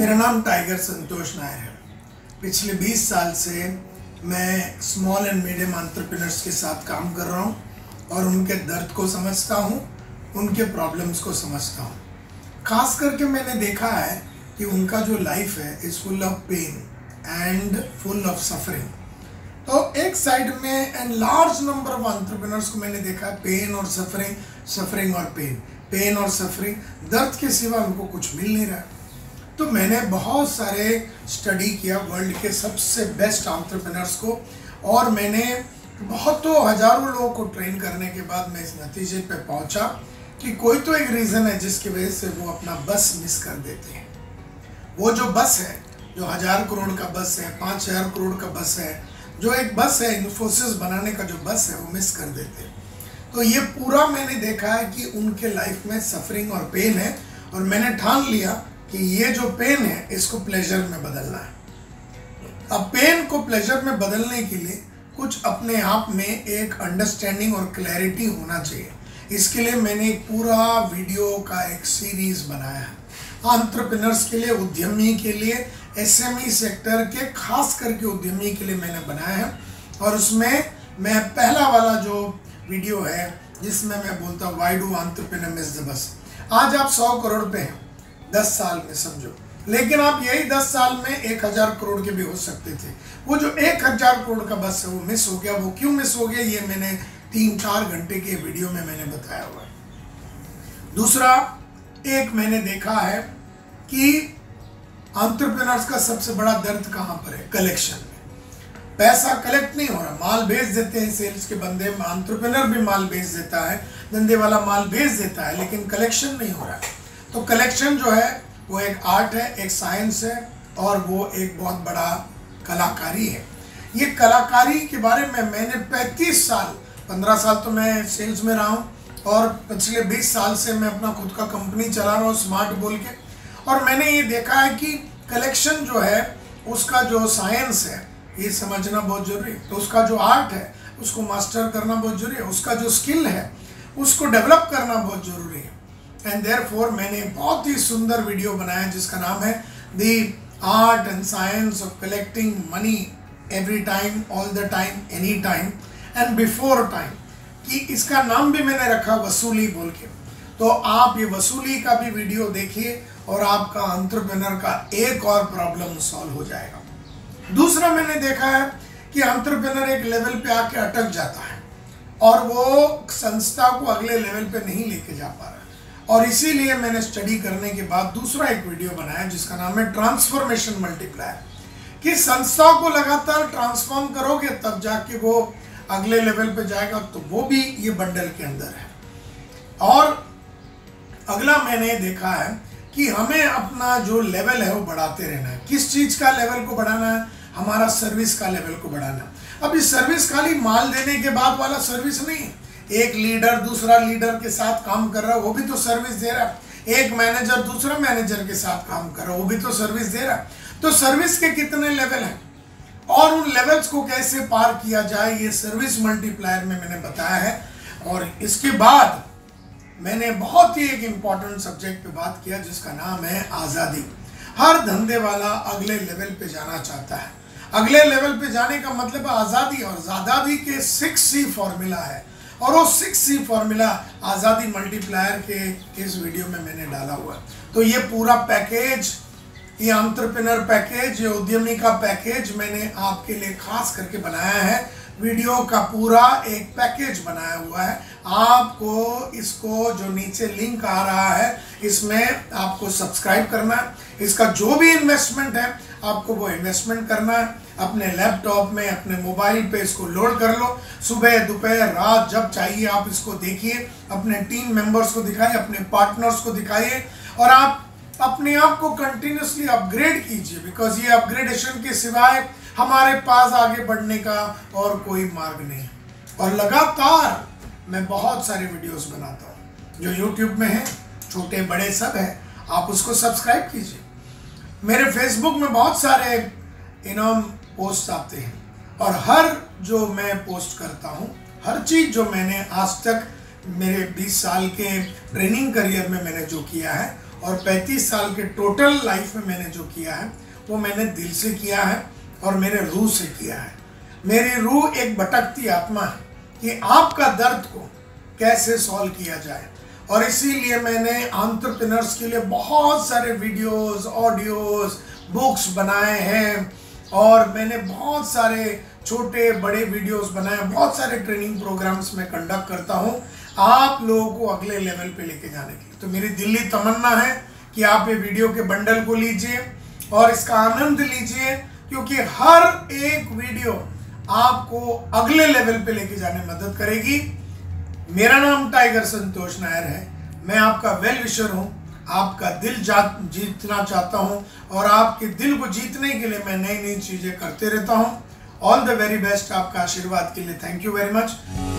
मेरा नाम टाइगर संतोष नायर है। पिछले 20 साल से मैं स्मॉल एंड मीडियम एंटरप्रेन्योर्स के साथ काम कर रहा हूँ और उनके दर्द को समझता हूँ, उनके प्रॉब्लम्स को समझता हूँ। खास करके मैंने देखा है कि उनका जो लाइफ है is full of pain and full of suffering. तो एक साइड में and large number of entrepreneurs को मैंने देखा है पेन और सफरिंग, सफरिंग और पेन और सफरिंग, दर्द के सिवा उनको कुछ मिल नहीं रहा। तो मैंने बहुत सारे स्टडी किया वर्ल्ड के सबसे बेस्ट एंटरप्रेन्योर्स को और मैंने बहुतों हजारों लोगों को ट्रेन करने के बाद मैं इस नतीजे पे पहुंचा कि कोई तो एक रीज़न है जिसकी वजह से वो अपना बस मिस कर देते हैं। वो जो बस है, जो 1000 करोड़ का बस है, 5000 करोड़ का बस है, जो एक बस है इन्फोसिस बनाने का जो बस है, वो मिस कर देते हैं। तो ये पूरा मैंने देखा है कि उनके लाइफ में सफरिंग और पेन है और मैंने ठान लिया कि ये जो पेन है इसको प्लेजर में बदलना है। अब पेन को प्लेजर में बदलने के लिए कुछ अपने आप में एक अंडरस्टैंडिंग और क्लैरिटी होना चाहिए। इसके लिए मैंने एक पूरा वीडियो का एक सीरीज बनाया है एंटरप्रेन्योर्स के लिए, उद्यमी के लिए, एसएमई सेक्टर के खास करके उद्यमी के लिए मैंने बनाया है। और उसमें मैं पहला वाला जो वीडियो है जिसमें मैं बोलता हूँ why do entrepreneur miss the bus. आज आप 100 करोड़ पे हैं 10 साल में समझो, लेकिन आप यही 10 साल में 1000 करोड़ के भी हो सकते थे। वो जो 1000 करोड़ का बस है वो मिस हो गया। वो क्यों मिस हो गया ये मैंने 3-4 घंटे के वीडियो में मैंने बताया हुआ है। दूसरा एक मैंने देखा है कि एंटरप्रेन्योर्स का सबसे बड़ा दर्द कहाँ पर है, कलेक्शन में। पैसा कलेक्ट नहीं हो रहा, माल भेज देते हैं सेल्स के बंदे, एंटरप्रेन्योर भी माल भेज देता है, धंधे वाला माल भेज देता है, लेकिन कलेक्शन नहीं हो रहा है। तो कलेक्शन जो है वो एक आर्ट है, एक साइंस है और वो एक बहुत बड़ा कलाकारी है। ये कलाकारी के बारे में मैंने 35 साल, 15 साल तो मैं सेल्स में रहा हूँ और पिछले 20 साल से मैं अपना खुद का कंपनी चला रहा हूँ स्मार्ट बोल के। और मैंने ये देखा है कि कलेक्शन जो है उसका जो साइंस है ये समझना बहुत जरूरी है। तो उसका जो आर्ट है उसको मास्टर करना बहुत जरूरी है, उसका जो स्किल है उसको डेवलप करना बहुत जरूरी है। एंड देयरफॉर मैंने बहुत ही सुंदर वीडियो बनाया जिसका नाम है the art and science of collecting money every time, all the time, any time and before time. कि इसका नाम भी मैंने रखा वसूली बोल के। तो आप ये वसूली का भी वीडियो देखिए और आपका एंटरप्रेन्योर का एक और प्रॉब्लम सॉल्व हो जाएगा। दूसरा मैंने देखा है कि एंटरप्रेन्योर एक लेवल पे आके अटक जाता है और वो संस्था को अगले लेवल पे नहीं लेके जा पा रहा। और इसीलिए मैंने स्टडी करने के बाद दूसरा एक वीडियो बनाया जिसका नाम है ट्रांसफॉर्मेशन मल्टीप्लायर। कि संस्था को लगातार ट्रांसफॉर्म करोगे तब जाके वो अगले लेवल पे जाएगा। तो वो भी ये बंडल के अंदर है। और अगला मैंने देखा है कि हमें अपना जो लेवल है वो बढ़ाते रहना है। किस चीज़ का लेवल को बढ़ाना है? हमारा सर्विस का लेवल को बढ़ाना है। अब इस सर्विस खाली माल देने के बाद वाला सर्विस नहीं। एक लीडर दूसरा लीडर के साथ काम कर रहा है, वो भी तो सर्विस दे रहा है। एक मैनेजर दूसरा मैनेजर के साथ काम कर रहा है, वो भी तो सर्विस दे रहा है। तो सर्विस के कितने लेवल हैं और उन लेवल्स को कैसे पार किया जाए ये सर्विस मल्टीप्लायर में मैंने बताया है। और इसके बाद मैंने बहुत ही एक इम्पॉर्टेंट सब्जेक्ट पे बात किया जिसका नाम है आज़ादी। हर धंधे वाला अगले लेवल पे जाना चाहता है। अगले लेवल पे जाने का मतलब आज़ादी, और आज़ादी के 6C फॉर्मूला है और वो 6C फॉर्मूला आज़ादी मल्टीप्लायर के इस वीडियो में मैंने डाला हुआ है। तो ये पूरा पैकेज, ये एंटरप्रेन्योर पैकेज, ये उद्यमी का पैकेज मैंने आपके लिए खास करके बनाया है। वीडियो का पूरा एक पैकेज बनाया हुआ है। आपको इसको जो नीचे लिंक आ रहा है इसमें आपको सब्सक्राइब करना है। इसका जो भी इन्वेस्टमेंट है आपको वो इन्वेस्टमेंट करना है। अपने लैपटॉप में, अपने मोबाइल पे इसको लोड कर लो। सुबह दोपहर रात जब चाहिए आप इसको देखिए, अपने टीम मेंबर्स को दिखाइए, अपने पार्टनर्स को दिखाइए और आप अपने आप को कंटिन्यूसली अपग्रेड कीजिए। बिकॉज ये अपग्रेडेशन के सिवाय हमारे पास आगे बढ़ने का और कोई मार्ग नहीं। और लगातार मैं बहुत सारे वीडियोस बनाता हूँ जो यूट्यूब में है, छोटे बड़े सब है, आप उसको सब्सक्राइब कीजिए। मेरे फेसबुक में बहुत सारे इनाम पोस्ट आते हैं और हर जो मैं पोस्ट करता हूँ, हर चीज़ जो मैंने आज तक मेरे 20 साल के ट्रेनिंग करियर में मैंने जो किया है और 35 साल के टोटल लाइफ में मैंने जो किया है वो मैंने दिल से किया है और मेरे रूह से किया है। मेरी रूह एक भटकती आत्मा है कि आपका दर्द को कैसे सॉल्व किया जाए, और इसीलिए मैंने एंटरप्रेन्योर्स के लिए बहुत सारे वीडियोस, ऑडियोज, बुक्स बनाए हैं, और मैंने बहुत सारे छोटे बड़े वीडियोस बनाए, बहुत सारे ट्रेनिंग प्रोग्राम्स में कंडक्ट करता हूं आप लोगों को अगले लेवल पे लेके जाने के लिए। तो मेरी दिली तमन्ना है कि आप ये वीडियो के बंडल को लीजिए और इसका आनंद लीजिए, क्योंकि हर एक वीडियो आपको अगले लेवल पे लेके जाने में मदद करेगी। मेरा नाम टाइगर संतोष नायर है, मैं आपका वेल विशर हूं, आपका दिल जीतना चाहता हूं, और आपके दिल को जीतने के लिए मैं नई नई चीजें करते रहता हूं। ऑल द वेरी बेस्ट आपका आशीर्वाद के लिए। Thank you very much.